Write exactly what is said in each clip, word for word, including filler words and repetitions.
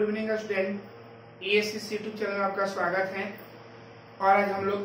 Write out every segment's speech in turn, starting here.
Good evening student, ESC YouTube channel में आपका स्वागत है। और आज हम लोग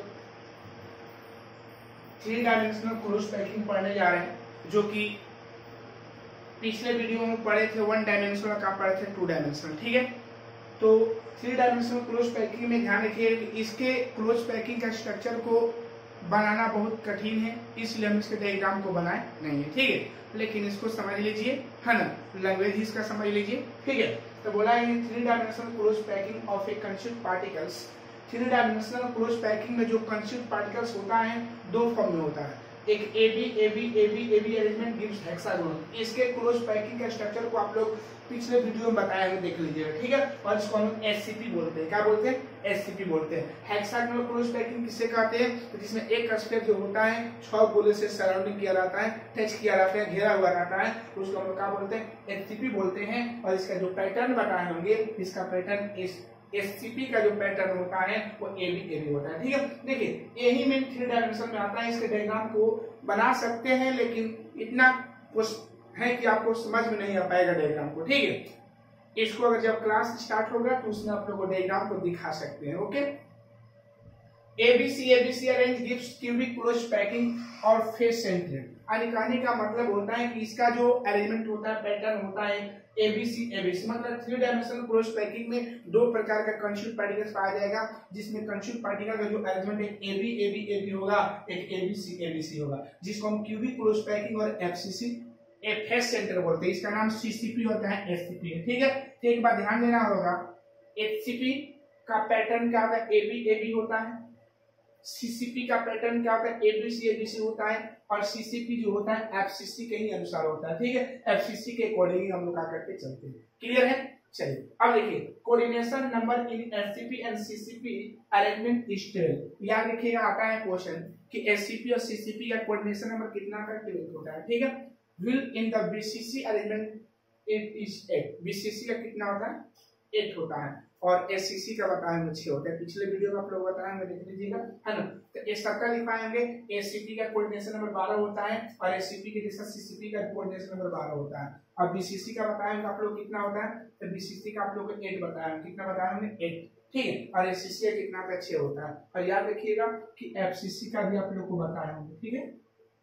थ्री डायमेंशनल क्लोज पैकिंग पढ़ने जा रहे हैं, जो कि पिछले वीडियो में पढ़े थे वन डायमेंशनल का पढ़े थे टू डायमेंशनल। ठीक है, तो थ्री डायमेंशनल क्लोज पैकिंग में ध्यान रखिए इसके क्लोज पैकिंग का स्ट्रक्चर को बनाना बहुत कठिन है, इसलिए हम इसके डायग्राम को बनाए नहीं है। ठीक है, लेकिन इसको समझ लीजिए, है ना, लैंग्वेज इसका समझ लीजिए। ठीक है, तो बोला है three dimensional close packing of a constitute particles. Three dimensional close packing में जो कंस्टिट्यूट पार्टिकल्स होता है दो फॉर्म में होता है, एक A B A B A B A B arrangement gives hexagon. इसके क्लोज पैकिंग का स्ट्रक्चर को आप लोग पिछले वीडियो में बताया है, देख लीजिएगा। ठीक है, और इसको हम एससीपी बोलते हैं। क्या बोलते हैं? एससीपी बोलते हैं। हेक्सागोनल क्लोज पैकिंग किसे कहते हैं? तो जिसमें एक स्टेप जो होता है छह गोले से सराउंडिंग किया रहता है, टच किया रहता है, घेरा हुआ रहता है, तो उसको हम लोग क्या बोलते हैं? एससीपी बोलते हैं। और इसका जो पैटर्न बताए होंगे, इसका पैटर्न इस एससीपी का जो पैटर्न होता है वो एबी एबी होता है। ठीक है, देखिए यही में थ्री डायमेंशन में आता है। इसके डायग्राम को बना सकते हैं, लेकिन इतना कुछ है कि आपको समझ में नहीं आ पाएगा डायग्राम को। ठीक है, इसको अगर जब क्लास स्टार्ट होगा तो उसमें आप लोग को डायग्राम को दिखा सकते हैं। Okay, ABC ABC arrange gives cubic close packing और फेस सेंटर्ड। यानी कहने का मतलब होता है कि इसका जो अरेंजमेंट होता है, पैटर्न होता है एबीसी एबीसी, मतलब थ्री डायमेंशनल क्लोज पैकिंग में दो प्रकार का कंस्टिट्यूट पार्टिकल्स पाया जाएगा, जिसमें कंस्टिट्यूट पार्टिकल का जो अरेंजमेंट एक एबी एबी एबी होगा, एक एबीसी एबीसी होगा, जिसको हम क्यूबिक क्लोज पैकिंग और एफसीसी फेस सेंटर बोलते हैं। इसका नाम सीसीपी होता है, एससीपी है। ठीक है, तो एक बार ध्यान देना होगा, एचसीपी का पैटर्न क्या होता है? एबी एबी होता है। सीसीपी का पैटर्न क्या होता है? एबीसी एबीसी होता है। और सीसीपी जो होता है एफसीसी के ही अनुसार होता है। ठीक है, एफसीसी के अकॉर्डिंग हम लोग क्या करके चलते हैं। क्लियर है? चलिए अब देखिए, coordination number in SCP and CCP arrangement is twelve. याद रखिएगा, आता है क्वेश्चन कि एससीपी और सीसीपी का कोऑर्डिनेशन नंबर कितना का ट्वेल्व होता है। ठीक है, will in the BCC arrangement it is eight। BCC का कितना होता है? एट होता है। और एससीसी का बताया हमें छह होता है। पिछले वीडियो में आप लोग बताया हमें, देख लीजिएगा, है ना। तो इस सर्कल लिखाएंगे, एससीपी का कोऑर्डिनेशन नंबर बारह होता है और एससीपी के जैसा सीसीपी का कोऑर्डिनेशन नंबर बारह होता है। और बीसीसी का बताया आप लोग कितना होता है? तो बीसीसी का आप लोग को एट बताया, कितना बताया हमने? एट। ठीक है, और एससीसी का कितना का छह होता है। और याद रखिएगा कि एफसीसी का भी आप लोग को बताया होंगे। ठीक है,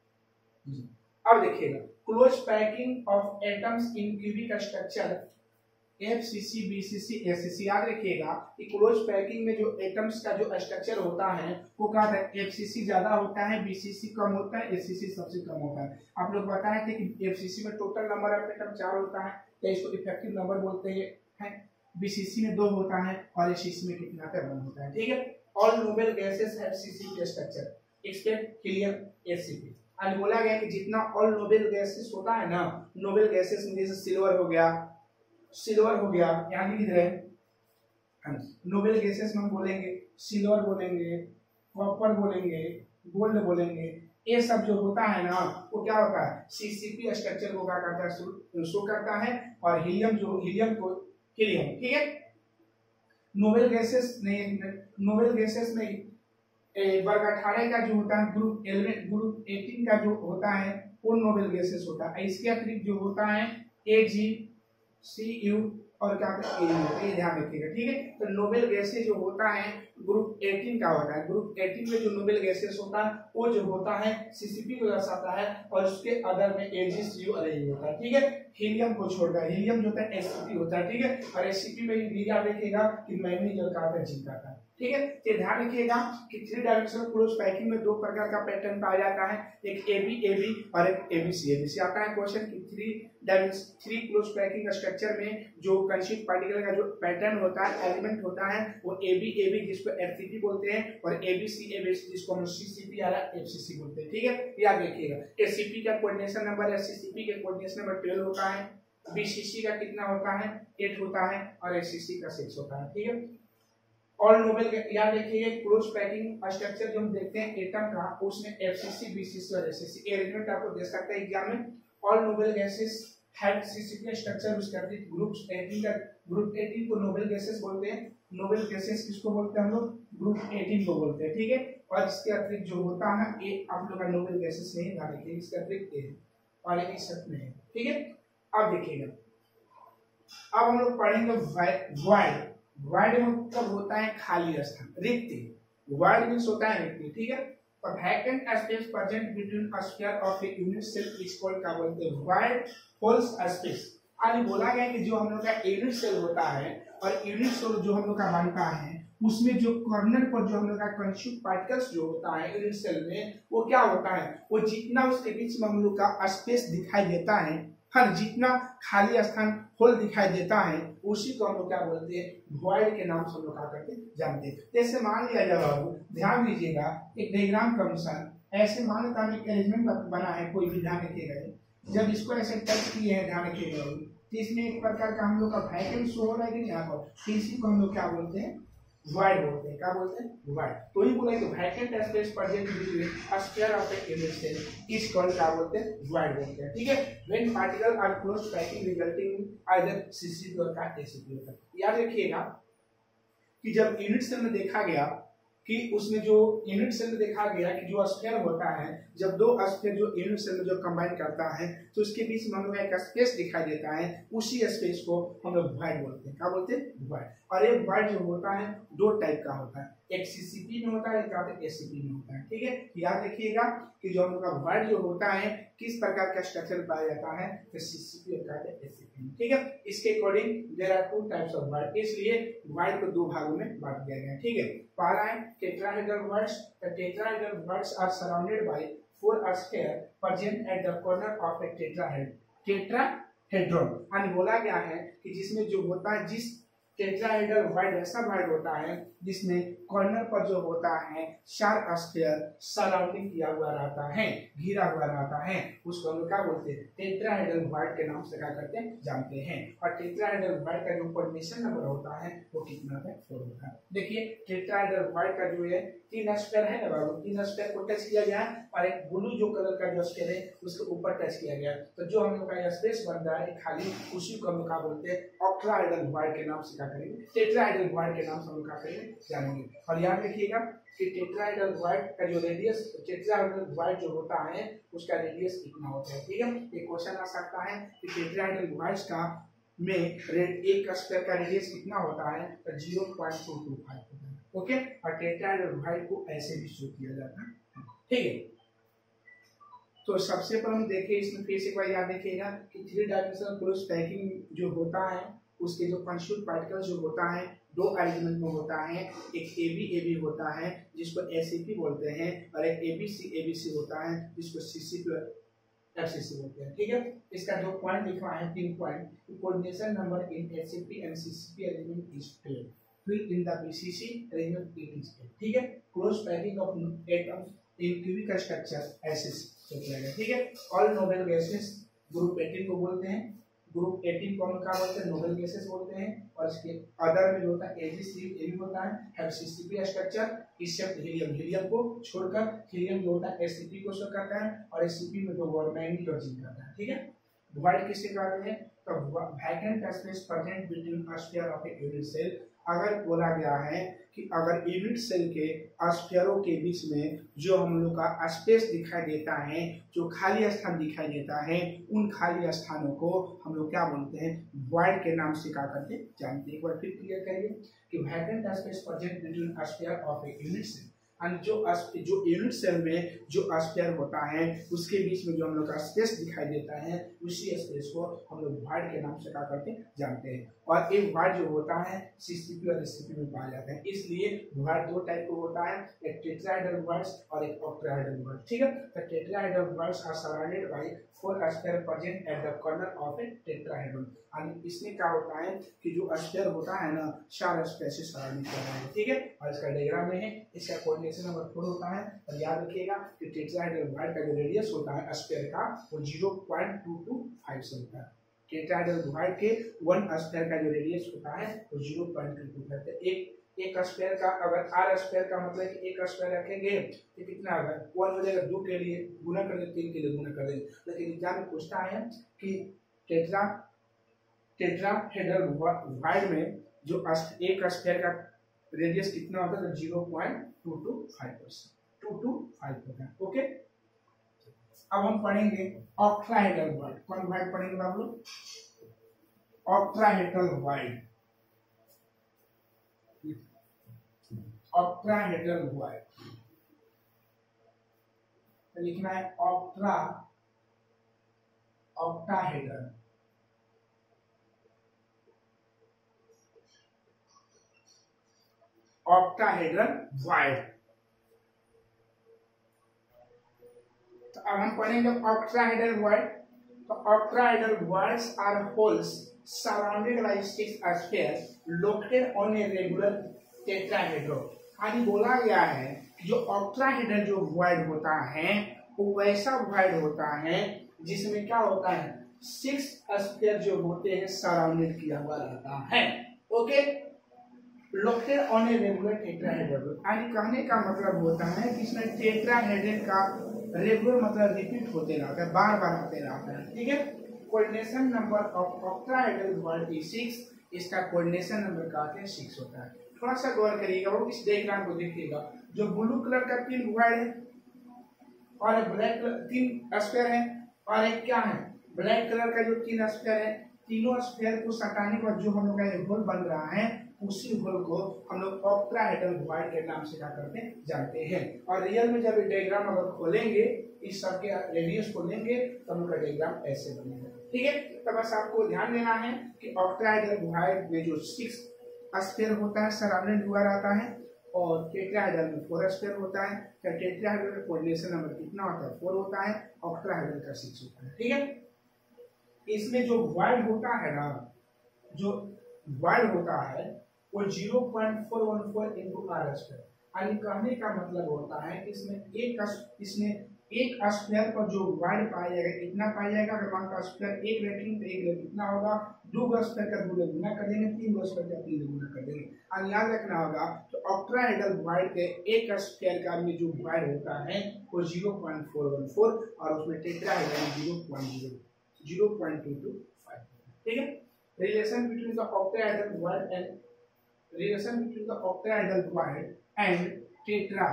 अब देखिएगा, close packing of atoms in cubic structure FCC BCC SCC. याद रखिएगा कि क्लोज पैकिंग में जो एटम्स का जो स्ट्रक्चर होता है वो क्या है? एफसीसी ज्यादा होता है, बीसीसी कम होता है, एससीसी सबसे कम होता है। आप लोग बताए थे कि एफसीसी में टोटल नंबर ऑफ एटम चार होता है, तो इसको इफेक्टिव नंबर बोलते हैं। बीसीसी में दो होता है और एससीसी में कितना का वन होता है। ठीक है, all noble gases have CC के स्ट्रक्चर एक्सेप्ट हीलियम एससीपी। आज बोला गया कि जितना ऑल नोबेल गैसेस होता है ना, नोबेल गैसेस में जैसे सिल्वर हो गया, सिल्वर हो गया, यहाँ लिख रहे हैं नोबेल गैसेस में हम बोलेंगे सिल्वर बोलेंगे, कॉपर बोलेंगे, गोल्ड बोलेंगे। ये सब जो होता है ना वो क्या होता है? सीसीपी स्ट्रक्चर को क्या करता है? शो करता है। और हीलियम जो हीलियम को हीलियम, ठीक है, नोबेल गैसेस नहीं, नोबेल गैसेस में वर्ग अठारह का जो होता है ग्रुप एलिमेंट, ग्रुप एटीन का जो होता है वो नोबेल गैसेस होता है। इसके अतिरिक्त जो होता है ए जी सी यू और क्या होता है? ये ध्यान रखिएगा। ठीक है, तो नोबेल गैसेस जो होता है ग्रुप एटीन का होता है। ग्रुप एटीन में जो नोबेल गैसेस होता है वो जो होता है सीसीपी को दर्शाता है, और उसके अदर में एजीसीयू अरेंज होता है। ठीक है, हीलियम को छोड़कर हीलियम जो होता है एससीपी होता है। ठीक है, और एससीपी में भी याद रखिएगा कि मैग्नीज और कार्बन जिंक आता है। ठीक है, तो ध्यान रखिएगा कि थ्री डायमेंशनल क्लोज पैकिंग में दो प्रकार का पैटर्न पाया जाता है, एक एबी एबी और एक एबीसी एबीसी। आता है क्वेश्चन कि three dimension three close packing structure में जो कंस्टिट्यूट पार्टिकल का जो पैटर्न होता है, एलिमेंट होता है, वो एबी एबी जिसको एफसीपी बोलते हैं, और एबीसी एबीसी जिसको हम सीसीपी या एफसीसी बोलते हैं। ठीक है, याद रखिएगा। एससीपी का कोऑर्डिनेशन नंबर, एससीपी के कोऑर्डिनेशन नंबर ट्वेल्व होता है, बीसीसी का कितना होता है? एट होता है, और एससीसी का सिक्स होता है। ठीक है, ऑल नोबेल याद रखिए, क्लोज पैकिंग स्ट्रक्चर जो हम देखते हैं एटम का, उसमें एफसीसी बीसीसी और एससीसी अरेंजमेंट आपको दे सकता है एग्जाम में। All noble gases have CCP structure, उसके अतिरिक्त ग्रुप एटीन का, ग्रुप एटीन को नोबेल गैसेस बोलते हैं। नोबेल गैसेस किसको बोलते हैं हम लोग? ग्रुप एटीन को बोलते हैं। ठीक है, और इसके अतिरिक्त जो होता है ये आप लोग का नोबेल गैसेस नहीं ध्यान रखिए, इसके अतिरिक्त ये और ये सब में है। ठीक है, अब देखिएगा अब हम लोग पढ़ेंगे वाइड। वाइड मतलब होता है खाली स्थान, रिक्ति। वाइड मींस होता है रिक्ति, ठीक है। और vacant space present between a sphere of a unit cell is called, क्या बोलते हैं, वाइड होल्स स्पेस। आज बोला गया कि जो हम लोग का यूनिट सेल होता है और यूनिट सेल जो हम लोग का बनता है उसमें जो कॉर्नर पर जो हम लोग का कंस्टिट्यूट पार्टिकल्स जो होता है यूनिट सेल में, वो क्या होता है, वो जितना उसके बीच में हम लोग का स्पेस दिखाई देता है, हर जितना खाली स्थान होल दिखाई देता है, उसी को हम लोग क्या बोलते हैं, वॉइड के नाम से हम लोग क्या करते हैं, जानते हैं। जैसे मान लिया जाए बाबू, ध्यान दीजिएगा, एक डायग्राम का अनुसार ऐसे मान लेता है अरेंजमेंट बना है, कोई भी ध्यान रखिएगा। जब इसको ऐसे टच किए हैं, ध्यान रखिएगा, तो इसमें एक प्रकार का हम लोग का वैकेंट शो हो रहा है कि नहीं यहाँ पर, तो इसी को हम लोग क्या बोलते हैं, वाइड बोलते हैं। क्या बोलते हैं, वाइड। तो ही बोला कि vacant space present between a sphere of a unit cell is called, क्या बोलते हैं, वाइड बोलते हैं, ठीक है। When particle are close packing resulting in either CCP और का एसीपी होता है। याद रखिएगा कि जब यूनिट सेल में देखा गया कि उसमें जो यूनिट सेल में देखा गया कि जो स्फीयर होता है, जब दो स्फीयर जो यूनिट सेल में जो कंबाइन करता है तो उसके बीच में हम लोग एक स्पेस दिखाई देता है, उसी स्पेस को हम लोग वॉइड बोलते हैं। क्या बोलते हैं, वॉइड। और एक वॉइड जो होता है दो टाइप का होता है, एक सीसीपी में होता है, एक एसीपी में होता है, ठीक है। याद रखिएगा कि जो हम लोग का वॉइड जो होता है किस प्रकार का स्ट्रक्चर पाया जाता है, तो सीसीपी और एसीपी, ठीक है। इसके according there are two types of void, इसलिए वॉइड को दो भागों में बांट दिया गया है, ठीक है। पहला है tetrahedral voids. The tetrahedral voids are surrounded by four sphere present at the corner of a tetrahedron. Tetrahedron यानी बोला गया है कि जिसमें जो होता है, जिस टेट्राहेड्रल वॉइड ऐसा वॉइड होता है जिसमें कॉर्नर पर जो होता है चार स्फीयर सराउंडिंग किया हुआ रहता है, घिरा हुआ रहता है, उसको हम लोग क्या बोलते हैं, टेट्राहेड्रल वॉइड के नाम से क्या करते हैं, जानते हैं। और टेट्राहेड्रल वॉइड का जो कोऑर्डिनेशन नंबर होता है वो कितना है, फोर होता है। देखिए टेट्राहेड्रल वॉइड का जो है तीन स्फीयर है ना बाबू, तीन स्फीयर को टच किया गया और एक ब्लू जो कलर का जो स्फीयर है उसके ऊपर टच किया गया, तो जो हम लोग का स्पेस बन रहा है खाली, उसी को हम लोग क्या बोलते हैं, ऑक्टाहेड्रल वॉइड के नाम से क्या करेंगे, टेट्राहेड्रल वॉइड के नाम से हम लोग क्या करेंगे, जानेंगे। और याद रखिएगा कि टेट्राहेड्रल वॉइड का जो रेडियस, टेट्राहेड्रल वॉइड जो होता है उसका रेडियस कितना होता है, ठीक है। एक क्वेश्चन आ सकता है कि टेट्राहेड्रल वॉइड्स का में एक स्फीयर का रेडियस कितना होता है, तो zero point two two five होता है, ओके। और टेट्राहेड्रल वॉइड को ऐसे भी शो किया जाता है, ठीक है। तो सबसे पहले हम देखें इसमें फिर से एक बार याद रखिएगा कि थ्री डायमेंशनल क्लोज पैकिंग जो होता है उसके जो कंस्टिट्यूट पार्टिकल्स जो होता है दो अरेंजमेंट में होता है, एक ए बी ए बी होता है जिसको एसीपी बोलते हैं, और एक A B C A B सी होता है जिसको सीसीपी एफ सी सी बोलते हैं, ठीक है। इसका जो पॉइंट लिखा है तीन point, coordination number in ACP and CCP arrangement is fail, फिर in the BCC arrangement it is fail, ठीक है। Close packing of atoms in cubic structure ऐसे किया गया, ठीक है। All noble gases group eighteen को बोलते हैं, ग्रुप एटीन को हम क्या बोलते हैं, नोबल गैसेस बोलते हैं। और इसके अदर में जो होता है एजी सी ए भी होता है, have CCP structure, except helium, helium को छोड़कर हीलियम जो होता है एससीपी को शो करता है, और एससीपी में जो मैग्नीज और जिंक करता है, ठीक है। वॉइड किससे कहते हैं, तो vacant space present between a sphere of a unit cell. अगर बोला गया है कि अगर यूनिट सेल के स्फीयरों के बीच में जो हम लोग का स्पेस दिखाई देता है, जो खाली स्थान दिखाई देता है, उन खाली स्थानों को हम लोग क्या बोलते हैं, वॉइड के नाम से क्या करते हैं, जानते हैं। एक बार फिर क्लियर करिए कि vacant space present between a sphere of a unit cell, और जो जो यूनिट सेल में जो स्फीयर होता है उसके बीच में जो हम लोग का स्पेस दिखाई देता है, उसी स्पेस को हम लोग वॉइड के नाम से क्या करते हैं, जानते हैं। और एक वॉइड जो होता है सीसीपी और एससीपी में पाया जाता है, इसलिए वॉइड दो टाइप का होता है, एक टेट्राहेड्रल वॉइड्स और एक ऑक्टाहेड्रल वॉइड, ठीक है। तो tetrahedral voids are surrounded by four sphere present at the corner of a tetrahedral. और इसमें क्या होता है कि जो स्फीयर होता है ना, चार स्फीयर से सराउंडिंग कर रहा है, ठीक है। और इसका डायग्राम में है, इसका कोऑर्डिनेशन नंबर फोर होता है। और याद रखिएगा कि टेट्राहेड्रल वॉइड का जो रेडियस होता है स्फीयर का वो zero point two two five से होता है। टेट्राहेड्रल वॉइड के वन स्फीयर का जो रेडियस होता है वो zero point two two five है। एक एक स्फीयर का अगर आर स्फीयर का मतलब कि एक स्फीयर रखेंगे तो कितना होगा, वन हो जाएगा, दो के लिए गुना कर देंगे, तीन के लिए गुना कर देंगे। लेकिन एग्जाम में पूछता है कि टेट्रा टेट्राहेड्रल वॉइड में जो एक स्फीयर का रेडियस कितना होता है, तो zero point two two five percent two two five होता है, ओके। अब हम पढ़ेंगे ऑक्टाहेड्रल वॉइड। कौन वॉइड पढ़ेंगे आप लोग, ऑक्ट्राहेड्रल वाइड, ऑक्ट्राहेड्रल वाइड तो लिखना है ऑक्ट्रा ऑक्टाहेड्रल, ऑक्टाहेड्रल वाइड। तो अब हम पढ़ेंगे ऑक्ट्राहेड्रल वाइड। तो octahedral voids are holes surrounded by six sphere located on a regular tetrahedral. यानी बोला गया है जो ऑक्ट्राहेड्रल जो वाइड होता है वो वैसा वाइड होता है जिसमें क्या होता है, सिक्स स्फीयर जो होते हैं सराउंडेड किया हुआ रहता है। Okay, located on a regular tetrahedral. यानी कहने का मतलब होता है कि इसमें टेट्राहेड्रल का रेगुलर मतलब रिपीट होते रहता है, बार बार आते रहता है। ठीक है, coordination number of octahedral void is six, इसका कोऑर्डिनेशन नंबर कहते हैं सिक्स होता है। थोड़ा सा गौर करिएगा, वो इस डायग्राम को देखिएगा, जो ब्लू कलर का तीन वाइड है और एक ब्लैक तीन स्फीयर है और एक क्या है ब्लैक कलर का जो तीन स्फीयर है, तीनों स्फीयर को सटाने के बाद जो हम लोग का एक होल बन रहा है उसी होल को हम लोग ऑक्ट्राहेड्रल वाइड के नाम से क्या करते हैं जानते हैं। और रियल में जब डायग्राम अगर खोलेंगे इस सब के रेडियस को लेंगे तो हम लोग का डायग्राम ऐसे बनेगा। ठीक है, तो बस आपको ध्यान देना है कि ऑक्ट्राहेड्रल वाइड में जो सिक्स स्फीयर होता है सराउंडेड हुआ रहता है और टेट्राहेड्रल में फोर स्फीयर होता है। तो टेट्राहेड्रल का कोऑर्डिनेशन नंबर कितना होता है, फोर होता है, ऑक्ट्राहेड्रल का सिक्स होता है। ठीक है, इसमें जो वाइड होता है ना, जो वाइड होता है वो zero point four one four into R square. यानी कहने का मतलब होता है कि इसमें एक इसमें एक स्क्वायर पर जो वाइड पाया जाएगा कितना पाया जाएगा। अगर मान का स्क्वायर एक रखेंगे तो एक कितना होगा, दो स्क्वायर का दो गुना कर देंगे, तीन स्क्वायर का तीन गुना कर देंगे। और याद रखना होगा तो ऑक्ट्राहेड्रल वाइड के एक स्क्वायर का में जो वाइड होता है वो zero point four one four और उसमें tetrahedral zero point zero zero point two two five. ठीक है, relation between the octahedral void and relation between the octahedral wide and tetra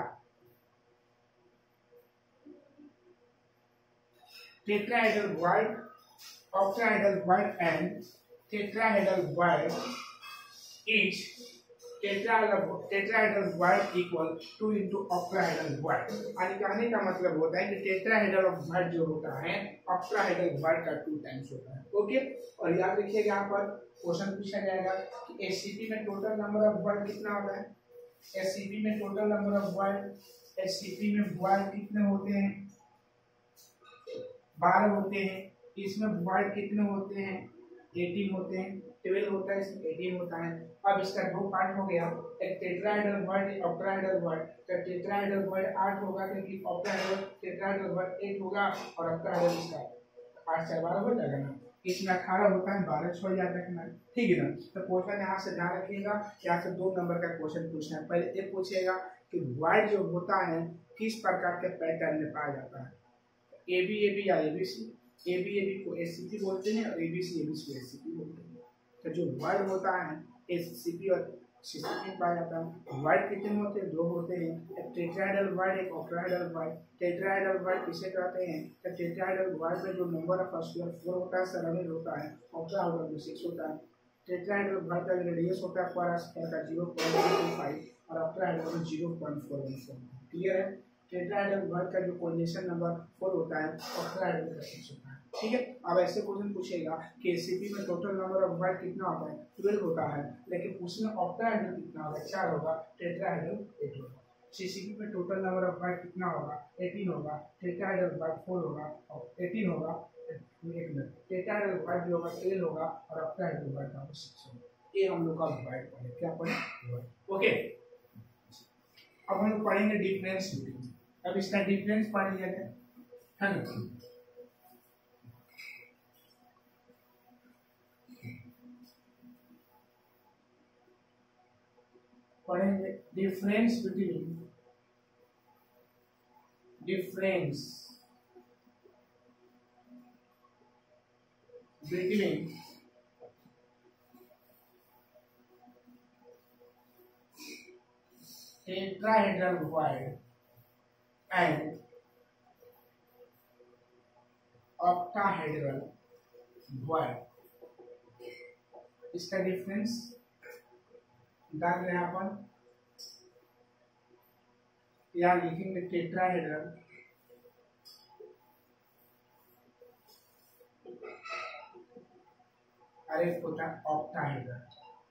tetrahedral wide octahedral wide and tetrahedral wide is tetrahedral tetrahedral wide equal two into octahedral wide। यानी कहने का मतलब होता है कि tetrahedral void जो होता है ऑक्टाहेड्रल वाइड का टू टाइम्स होता है। ओके, और याद रखिएगा यहाँ पर क्वेश्चन पूछा जाएगा कि एससीपी में टोटल नंबर ऑफ वाइड कितना होता है। एससीपी में total number of void, SCP में वाइड कितने होते हैं, बारह होते हैं। इसमें वाइड कितने होते हैं, एटीन होते हैं। ट्वेल्व होता है, इसमें एटीन होता है। अब इसका दो पार्ट हो गया, एक टेट्राहेड्रल वाइड, एक ऑक्टाहेड्रल वाइड। तो टेट्राहेड्रल वाइड आठ होगा क्योंकि ऑक्टाहेड्रल टेट्राहेड्रल वाइड एट होगा और ऑक्टाहेड्रल इसका आठ से बारह हो जाएगा ना। इसमें अठारह होता है, बारह छह याद रखना है। ठीक है ना, तो क्वेश्चन यहाँ से ध्यान रखिएगा, यहाँ से दो नंबर का क्वेश्चन पूछना है। पहले ये पूछेगा कि वाइड जो होता है किस प्रकार के पैटर्न में पाया जाता है, ए बी ए बी या A B C. A B A B को एस सी पी बोलते हैं और ए बी सी ए बी सी को एस सी पी बोलते हैं। तो जो वाइड होता है एस सी पी और सी सी पी पाया जाता है। वाइड कितने होते हैं, दो होते हैं, एक टेट्राहेड्रल वाइड, एक ऑक्टाहेड्रल वाइड। टेट्राहेड्रल वाइड किसे कहते हैं, तो टेट्राहेड्रल वाइड में जो नंबर ऑफ स्फीयर फोर होता है सराउंडेड होता है, ऑक्टाहेड्रल में सिक्स होता है। टेट्राहेड्रल वाइड का रेडियस होता है पर स्फीयर का ज़ीरो पॉइंट टू फाइव और ऑक्टाहेड्रल में zero point four one four. Clear है, टेट्राहेड्रल वाइड का जो कोऑर्डिनेशन नंबर फोर होता है, ऑक्टाहेड्रल का सिक्स होता है। ठीक है, अब ऐसे क्वेश्चन पूछेगा कि एससीपी में टोटल नंबर ऑफ वाइड कितना होता है, ट्वेल्व होता है, लेकिन उसमें ऑक्टाहेड्रल कितना होगा, चार होगा, टेट्राहेड्रल एट होगा। सीसीपी में टोटल नंबर ऑफ वाइड कितना होगा, एटीन होगा, टेट्राहेड्रल वाइड फोर होगा और एटीन होगा, एक मिनट टेट्राहेड्रल वाइड जो होगा ट्वेल्व होगा और ऑक्टाहेड्रल वाइड का सिक्स होगा। ये हम लोग का वाइड पढ़े, क्या पढ़े, ओके। अब हम पढ़ेंगे डिफरेंस। अब इसका डिफरेंस पढ़ लिया गया है ना। पढ़ेंगे difference between difference between tetrahedral wide and octahedral wide। इसका डिफरेंस डाल रहे हैं अपन, या लिखेंगे टेट्राहेड्रल और एक होता है ऑक्टाहेड्रल।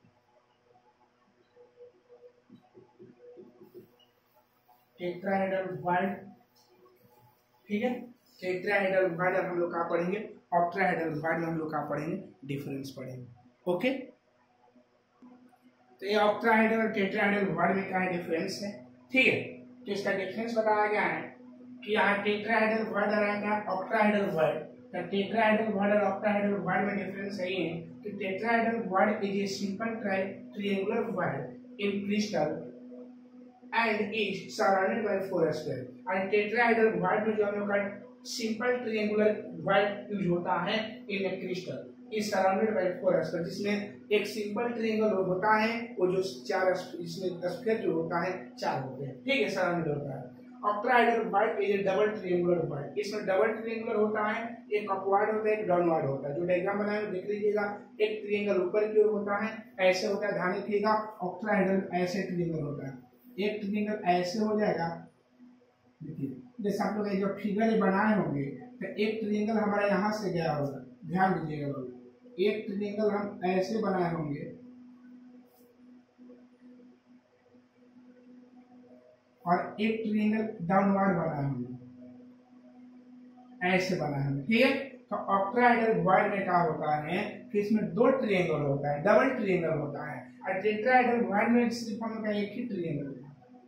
टेट्राहेड्रल वर्ड, ठीक है, टेट्राहेड्रल वर्ड हम लोग का पढ़ेंगे, ऑक्टाहेड्रल वर्ड में हम लोग का पढ़ेंगे, डिफरेंस पढ़ेंगे। ओके, तो ये ऑक्टाहेड्रल और टेट्राहेड्रल वर्ड में क्या है डिफरेंस है, ठीक है। तो इसका डिफरेंस बताया गया है कि यहाँ टेट्राहेड्रल वर्ड रहेगा, ऑक्टाहेड्रल वर्ड। तो टेट्राहेड्रल वर्ड और ऑक्टाहेड्रल वर्ड में डिफरेंस यही है कि tetrahedral void is a simple triangular void in crystal and is surrounded by four square. और टेट्राहेड्रल वर्ड में जो हम लोग का सिंपल ट्रायंगुलर वर्ड यूज होता है in a crystal is surrounded by four square, जिसमें एक सिंपल ट्रायंगल होता है, वो जो चार इसमें स्क्वायर जो होता है चार होते हैं, ठीक है, सराउंडेड होता है। Octahedral void is a double triangular void, इसमें डबल ट्रायंगुलर होता है, एक अपवर्ड होता है एक डाउनवर्ड होता है। जो डायग्राम बनाया है देख लीजिएगा, एक ट्रायंगल ऊपर की ओर होता है ऐसे होता है, ध्यान रखिएगा। ऑक्टाहेड्रल ऐसे ट्रायंगल होता है, एक ट्रायंगल ऐसे हो जाएगा, देखिए जैसे आप लोग जो फिगर बनाए होंगे तो एक ट्रायंगल हमारा यहाँ से गया होगा, ध्यान दीजिएगा लोग, एक ट्रायंगल हम ऐसे बनाए होंगे और एक ट्रायंगल डाउनवर्ड बनाए होंगे, ऐसे बनाए होंगे, ठीक है। तो ऑक्टाहेड्रल वर्ड में क्या होता है कि इसमें दो ट्रायंगल होता है, डबल ट्रायंगल होता है, और टेट्राहेड्रल वर्ड में सिर्फ हम का एक ही ट्रायंगल होता है,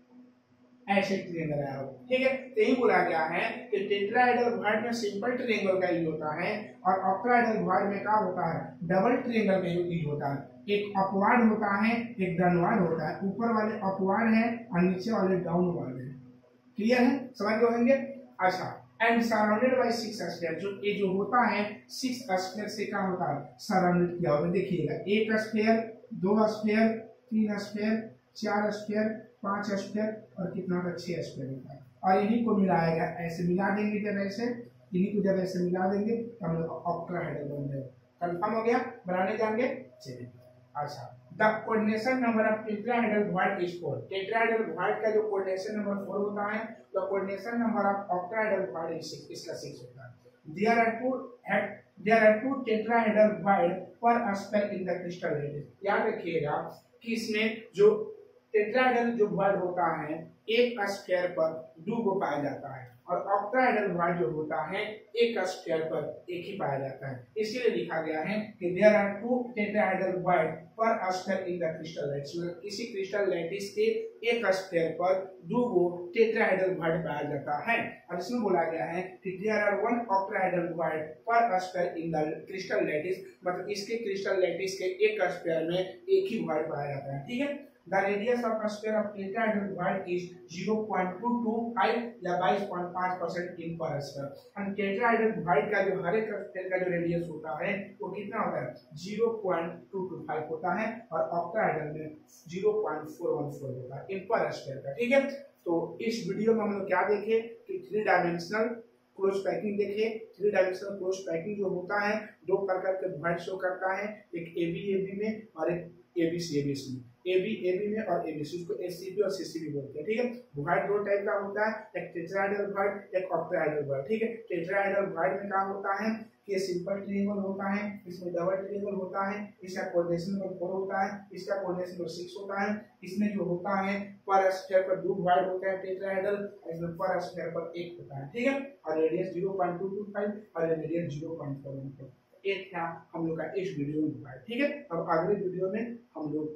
ऐसे ट्रायंगल आया हो, ठीक है। तो यही बोला गया है कि टेट्राहेड्रल वर्ड में सिंपल ट्रायंगल का यूज होता है और ऑक्टाहेड्रल वर्ड में क्या होता है डबल ट्रायंगल का यूज होता है। एक अपवर्ड होता है एक डाउनवर्ड होता है, ऊपर वाले अपवर्ड है और नीचे वाले डाउनवर्ड है, क्लियर है, समझ गए होंगे। अच्छा, and surrounded by six sphere, जो ये जो होता है सिक्स स्फीयर से क्या होता है सराउंडेड किया होता है। देखिएगा एक स्फीयर, दो स्फीयर, तीन स्फीयर, चार स्फीयर, पांच स्फीयर और कितना होता है छह स्फीयर होता है, और इन्हीं को मिलाया गया, ऐसे मिला देंगे, जब ऐसे इन्हीं को जब ऐसे मिला देंगे तो हम लोग ऑक्टाहेड्रल बन जाएगा। कंफर्म हो गया, बनाने जाएंगे, चलिए। अच्छा, the coordination number of tetrahedral void is four, tetrahedral void का जो कोऑर्डिनेशन नंबर फोर होता है, तो coordination number of octahedral void is six, इसका सिक्स होता है। There are two there are two tetrahedral void per sphere in the crystal lattice, याद रखिएगा कि इसमें जो टेट्राहेड्रल जो वर्ड होता है एक स्फीयर पर दो को पाया जाता है, और ऑक्टाहेड्रल वर्ड जो होता है एक स्फीयर पर एक ही पाया जाता है। इसीलिए लिखा गया है कि there are two tetrahedral void per sphere in the crystal lattice, मतलब इसी क्रिस्टल लैटिस के एक स्फीयर पर दो को टेट्राहेड्रल वर्ड पाया जाता है। और इसमें बोला गया है कि there are one octahedral void per sphere in the crystal lattice, मतलब इसके क्रिस्टल लैटिस के एक स्फीयर में एक ही वर्ड पाया जाता है, ठीक है। The radius of a sphere of tetrahedral world is zero point two two five या बाईस पॉइंट पाँच परसेंट इन पर स्क्वायर। हम टेट्राहेड्रल वर्ड का जो हर एक स्फीयर का जो रेडियस होता है वो कितना होता है zero point two two five होता है, और ऑक्टाहेड्रल में zero point four one four होता है इन पर स्क्वायर का, ठीक है। तो इस वीडियो में हम लोग क्या देखे कि थ्री डायमेंशनल क्लोज पैकिंग देखे। थ्री डायमेंशनल क्लोज पैकिंग जो होता है दो प्रकार के वर्ड शो करता है, एक एबी एबी में और एक एबीसी एबीसी में, एबी एबी में और एबीसी, उसको एससीबी और सीसीबी बोलते हैं, ठीक है। वर्ड दो टाइप का होता है, एक टेट्राहेड्रल वर्ड एक ऑक्टाहेड्रल वर्ड, ठीक है। टेट्राहेड्रल वर्ड में क्या होता है कि सिंपल ट्रायंगल होता है, इसमें डबल ट्रायंगल होता है, इसका कोऑर्डिनेशन नंबर फोर होता है, इसका कोऑर्डिनेशन नंबर सिक्स होता है। इसमें जो होता है पर स्फीयर पर दो वर्ड होता है टेट्राहेड्रल, इसमें पर स्फीयर पर एक होता है, ठीक है। और radius zero point two two five और radius zero point four one four। एक था हम लोग का इस वीडियो में, ठीक है। अब अगले वीडियो में हम लोग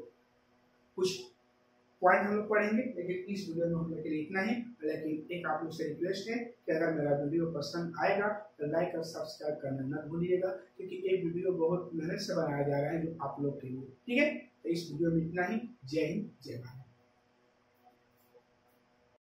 कुछ पॉइंट हम लोग पढ़ेंगे, लेकिन इस वीडियो में हम लोग के लिए इतना ही। लेकिन एक आप लोग से रिक्वेस्ट है कि अगर मेरा वीडियो पसंद आएगा तो लाइक और सब्सक्राइब करना न भूलिएगा, क्योंकि ये वीडियो बहुत मेहनत से बनाया जा रहा है जो आप लोग के लिए, ठीक है। तो इस वीडियो में इतना ही। जय हिंद, जय भारत।